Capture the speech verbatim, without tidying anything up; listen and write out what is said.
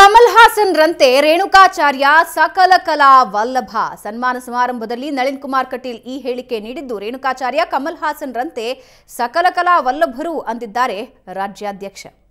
ಕಮಲ್ ಹಾಸನ್ ರಂತೆ ರೇಣುಕಾಚಾರ್ಯ ಸಕಲ ಕಲಾ ವಲ್ಲಭ ಸನ್ಮಾನ ಸಮಾರಂಭದಲ್ಲಿ ನಳಿನ್ ಕುಮಾರ್ ಕಟೀಲ್ ಈ ಹೇಳಿಕೆ ನೀಡಿದ್ದು ರೇಣುಕಾಚಾರ್ಯ ಕಮಲ್ ಹಾಸನ್ ರಂತೆ ಸಕಲ ಕಲಾ ವಲ್ಲಭರು ಅಂದಿದ್ದಾರೆ ರಾಜ್ಯಾಧ್ಯಕ್ಷ.